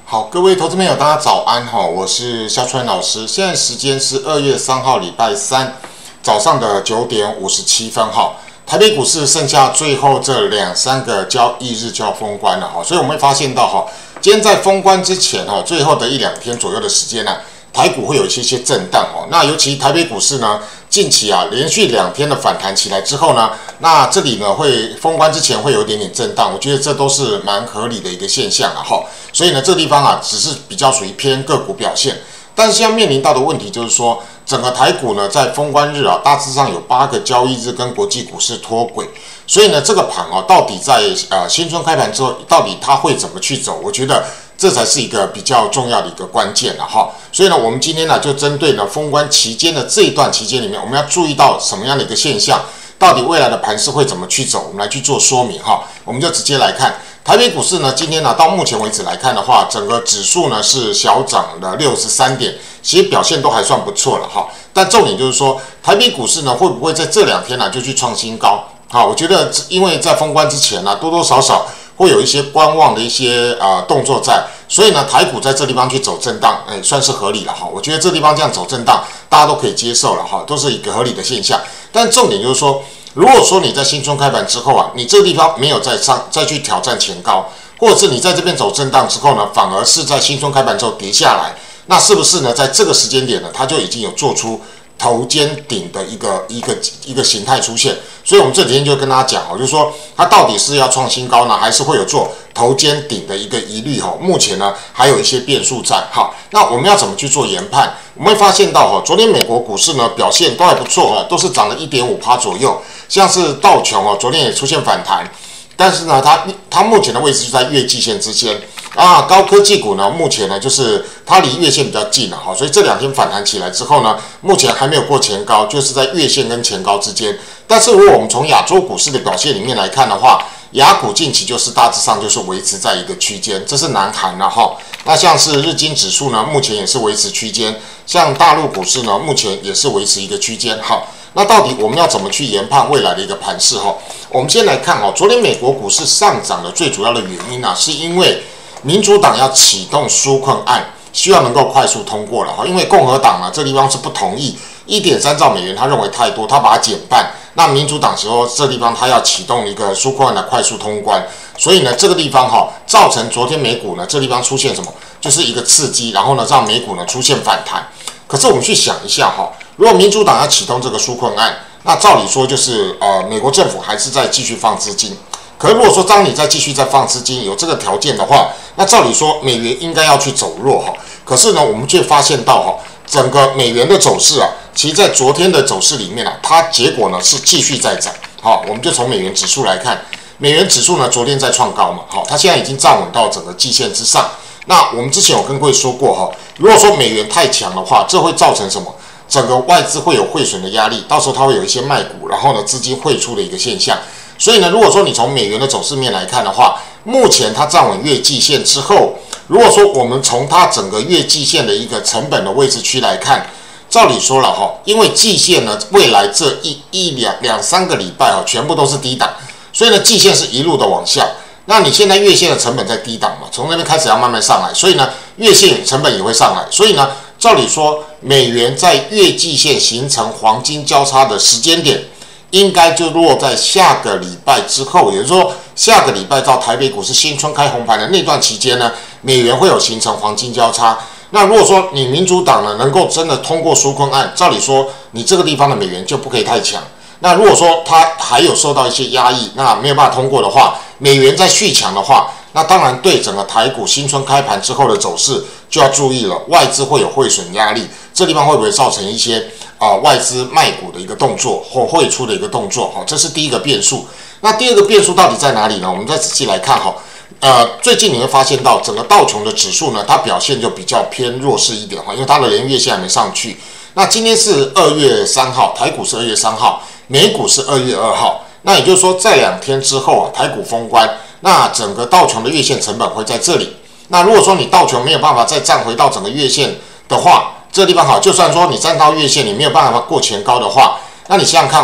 好，各位投资朋友，大家早安哈，我是肖川老师。现在时间是2月3号礼拜三早上的9点57分哈。台北股市剩下最后这2-3个交易日就要封关了哈，所以我们会发现到哈，今天在封关之前哈，最后的1-2天左右的时间呢，台股会有一些震荡哦。那尤其台北股市呢，近期连续2天的反弹起来之后呢，那这里呢会封关之前会有一点点震荡，我觉得这都是蛮合理的一个现象了哈。所以呢，这个地方只是比较属于偏个股表现，但是现在面临到的问题就是说，整个台股呢在封关日大致上有8个交易日跟国际股市脱轨，所以呢这个盘到底在新春开盘之后，到底它会怎么去走？我觉得这才是一个比较重要的一个关键了哈。所以呢，我们今天呢就针对呢封关期间的这一段期间里面，我们要注意到什么样的一个现象？到底未来的盘势会怎么去走？我们来去做说明哈。我们就直接来看台北股市呢，今天呢到目前为止来看的话，整个指数呢是小涨了63点，其实表现都还算不错了哈。但重点就是说，台北股市呢会不会在这2天呢就去创新高？好，我觉得因为在封关之前呢，多多少少会有一些观望的一些动作在，所以呢台股在这地方去走震荡，算是合理了哈。我觉得这地方这样走震荡，大家都可以接受了哈，都是一个合理的现象。但重点就是说，如果说你在新春开盘之后你这个地方没有再去挑战前高，或者是你在这边走震荡之后呢，反而是在新春开盘之后跌下来，那是不是呢？在这个时间点呢，它就已经有做出头肩顶的一个形态出现？所以我们这几天就跟大家讲就是说它到底是要创新高呢，还是会有做头肩顶的一个疑虑目前呢还有一些变数在。好，那我们要怎么去做研判？我们会发现到昨天美国股市呢表现都还不错都是涨了1.5%左右，像是道琼昨天也出现反弹，但是呢它目前的位置就在月季线之间高科技股呢目前呢就是它离月线比较近了所以这2天反弹起来之后呢，目前还没有过前高，就是在月线跟前高之间。但是如果我们从亚洲股市的表现里面来看的话，亚股近期就是大致上就是维持在一个区间，这是南韩了那像是日经指数呢，目前也是维持区间，像大陆股市呢，目前也是维持一个区间。好，那到底我们要怎么去研判未来的一个盘势我们先来看昨天美国股市上涨的最主要的原因是因为民主党要启动纾困案，希望能够快速通过了因为共和党呢这地方是不同意1.3兆美元，他认为太多，他把它减半。那民主党说这地方他要启动一个纾困案的快速通关，所以呢这个地方造成昨天美股呢这地方出现什么？就是一个刺激，然后呢让美股呢出现反弹。可是我们去想一下如果民主党要启动这个纾困案，那照理说就是美国政府还是在继续放资金。可是如果说当你再继续再放资金，有这个条件的话，那照理说美元应该要去走弱可是呢我们却发现到整个美元的走势其实在昨天的走势里面它结果呢是继续在涨。好，我们就从美元指数来看，美元指数呢昨天在创高嘛，它现在已经站稳到整个季线之上。那我们之前有跟各位说过如果说美元太强的话，这会造成什么？整个外资会有汇损的压力，到时候它会有一些卖股，然后呢资金汇出的一个现象。所以呢，如果说你从美元的走势面来看的话，目前它站稳月季线之后，如果说我们从它整个月季线的一个成本的位置区来看，照理说了因为季线呢未来这两三个礼拜全部都是低档，所以呢季线是一路的往下。那你现在月线的成本在低档嘛，从那边开始要慢慢上来，所以呢月线成本也会上来。所以呢，照理说美元在月季线形成黄金交叉的时间点，应该就落在下个礼拜之后，也就是说下个礼拜到台北股市新春开红盘的那段期间呢，美元会有形成黄金交叉。那如果说你民主党呢能够真的通过纾困案，照理说你这个地方的美元就不可以太强。那如果说它还有受到一些压抑，那没有办法通过的话，美元再续强的话，那当然对整个台股新春开盘之后的走势就要注意了，外资会有汇损压力，这地方会不会造成一些外资卖股的一个动作或汇出的一个动作这是第一个变数。那第二个变数到底在哪里呢？我们再仔细来看最近你会发现到整个道琼的指数呢，它表现就比较偏弱势一点因为它的连月线还没上去。那今天是2月3号，台股是2月3号，美股是2月2号。那也就是说在2天之后台股封关，那整个道琼的月线成本会在这里。那如果说你道琼没有办法再站回到整个月线的话，这地方就算说你站到月线，你没有办法过前高的话，那你想想看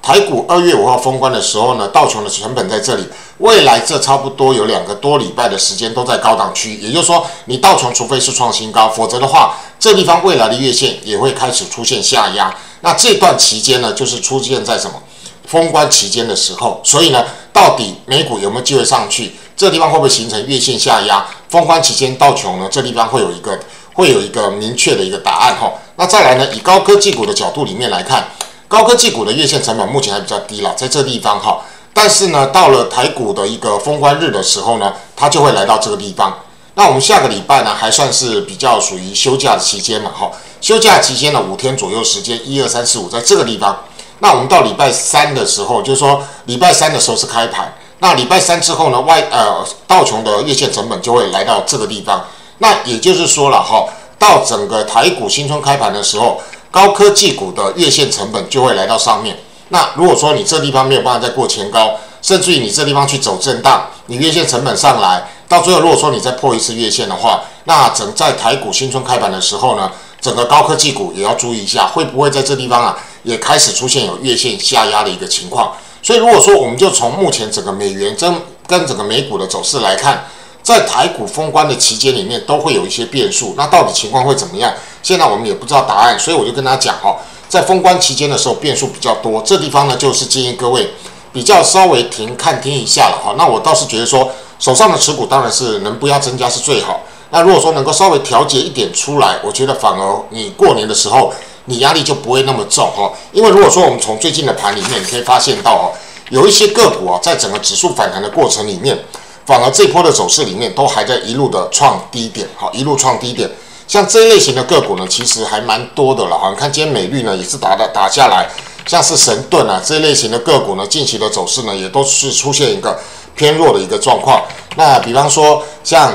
台股2月5号封关的时候呢，道琼的成本在这里，未来这差不多有2个多礼拜的时间都在高档区，也就是说，你道琼除非是创新高，否则的话，这地方未来的月线也会开始出现下压。那这段期间呢，就是出现在什么封关期间的时候，所以呢，到底美股有没有机会上去？这地方会不会形成月线下压？封关期间道琼呢，这地方会有一个明确的一个答案哈。那再来呢，以高科技股的角度里面来看，高科技股的月线成本目前还比较低了，在这地方哈。但是呢，到了台股的一个封关日的时候呢，它就会来到这个地方。那我们下个礼拜呢，还算是比较属于休假的期间嘛哈。休假期间呢，5天左右时间，1、2、3、4、5，在这个地方。那我们到礼拜3的时候，就是说礼拜3的时候是开盘。那礼拜3之后呢，道琼的月线成本就会来到这个地方。那也就是说了哈，到整个台股新春开盘的时候，高科技股的月线成本就会来到上面。那如果说你这地方没有办法再过前高，甚至于你这地方去走震荡，你月线成本上来，到最后如果说你再破一次月线的话，那在台股新春开盘的时候呢，整个高科技股也要注意一下，会不会在这地方也开始出现有月线下压的一个情况。所以如果说我们就从目前整个美元跟整个美股的走势来看，在台股封关的期间里面都会有一些变数，那到底情况会怎么样？现在我们也不知道答案，所以我就跟大家讲在封关期间的时候变数比较多，这地方呢就是建议各位比较稍微听一下了那我倒是觉得说手上的持股当然是能不要增加是最好。那如果说能够稍微调节一点出来，我觉得反而你过年的时候你压力就不会那么重因为如果说我们从最近的盘里面，你可以发现到有一些个股在整个指数反弹的过程里面，反而这波的走势里面都还在一路的创低点一路创低点。像这一类型的个股呢，其实还蛮多的了你看今天美绿呢也是打下来，像是神盾这一类型的个股呢，近期的走势呢也都是出现一个偏弱的一个状况。那比方说像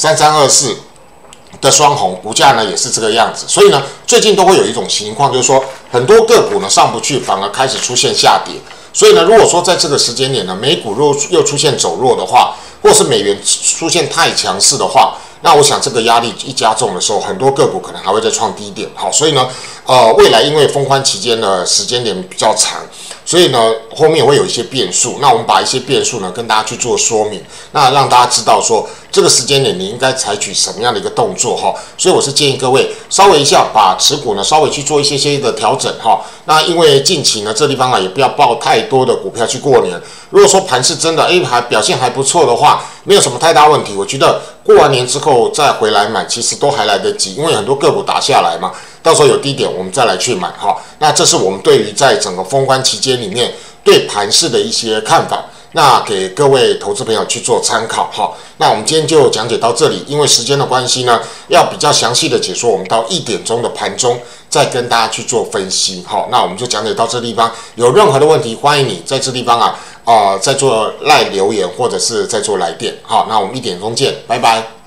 3324的双红股价呢也是这个样子，所以呢最近都会有一种情况，就是说很多个股呢上不去，反而开始出现下跌。所以呢，如果说在这个时间点呢，美股又出现走弱的话，或是美元出现太强势的话，那我想这个压力一加重的时候，很多个股可能还会再创低点。所以呢，未来因为封关期间的时间点比较长，所以呢后面会有一些变数。那我们把一些变数呢跟大家去做说明，那让大家知道说这个时间点你应该采取什么样的一个动作所以我是建议各位稍微一下把持股呢稍微去做一些的调整那因为近期呢这地方也不要抱太多的股票去过年。如果说盘是真的还表现还不错的话，没有什么太大问题，我觉得过完年之后再回来买其实都还来得及，因为很多个股打下来嘛，到时候有低点我们再来去买那这是我们对于在整个封关期间里面对盘势的一些看法，那给各位投资朋友去做参考那我们今天就讲解到这里，因为时间的关系呢，要比较详细的解说，我们到1点钟的盘中再跟大家去做分析那我们就讲解到这地方，有任何的问题欢迎你在这地方再做赖留言或者是再做来电那我们1点钟见，拜拜。